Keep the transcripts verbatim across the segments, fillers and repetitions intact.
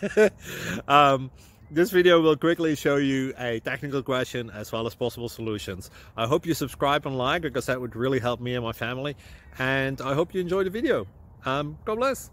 um, this video will quickly show you a technical question as well as possible solutions. I hope you subscribe and like, because that would really help me and my family. And I hope you enjoy the video. Um, God bless.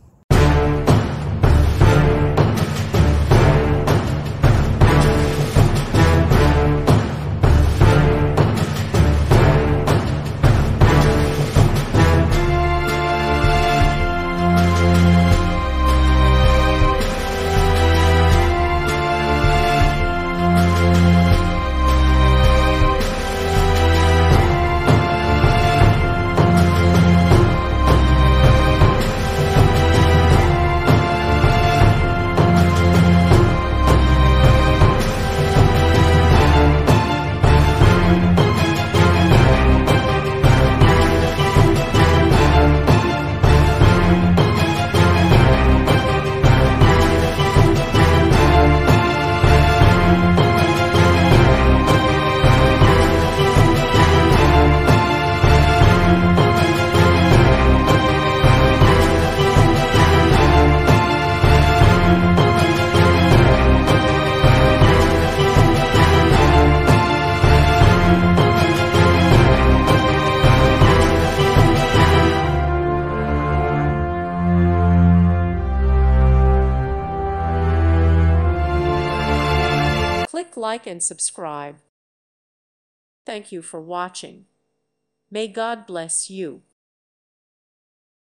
Click like and subscribe. Thank you for watching. May God bless you.